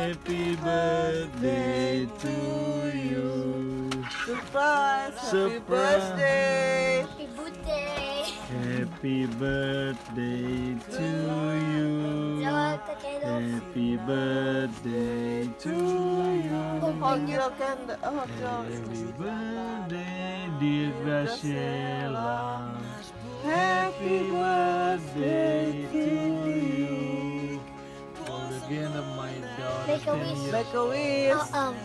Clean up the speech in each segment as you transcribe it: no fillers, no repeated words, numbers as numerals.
Happy birthday to you. Surprise! Happy birthday! Happy birthday! Happy birthday to you. Happy birthday to you. Hug your candle. Happy birthday, dear Graciela. Happy birthday to you. Again of my daughter. Make a wish. Make a wish.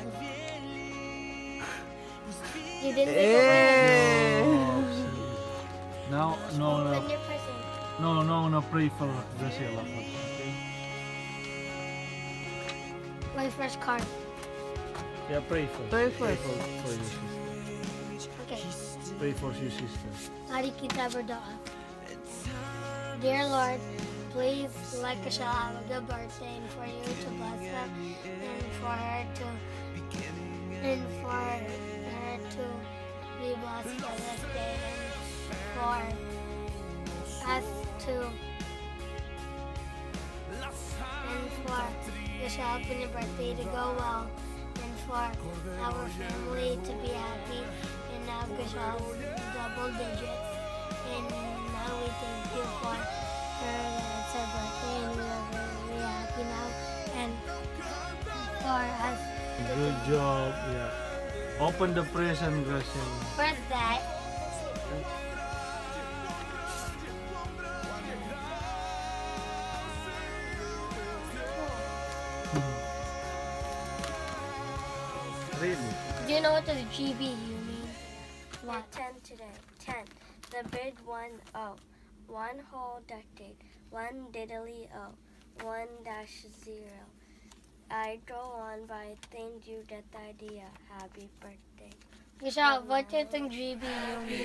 You didn't make a wish. No, Open your present. no, pray for Graciela. Okay? My first card. Yeah, pray for. Pray first. for your sister. Okay. Pray for your sister. Mari kita berdoa. Dear Lord, please let Graciela have a good birthday and for you to bless her and for her to be blessed for this day and for us to and for Graciela and your birthday to go well and for our family to be happy and now Graciela's double digits and now we thank you for her it's her birthday and we are very happy now and for us to Good job. Yeah. Open the present, Graciela. first that Really? do you know what does GB you mean? What? 10 today. 10. The big 1-0. 1 whole decade. 1 diddly O. 1-0. I go on, but I think you get the idea. Happy birthday. Graciela, what do you think GB you mean?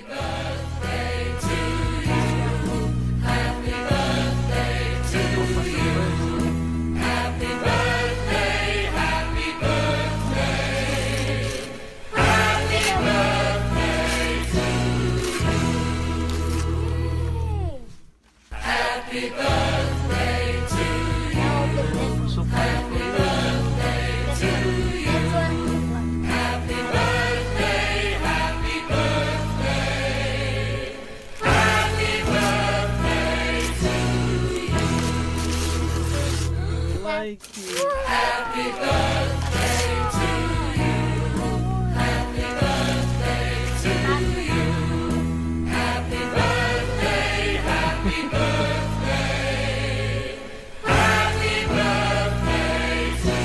Like you. Happy birthday to you. Happy birthday to you. Happy birthday, happy birthday. Happy birthday to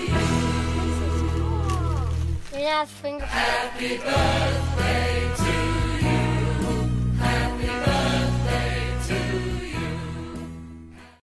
you. Yes, finger. Happy birthday to you.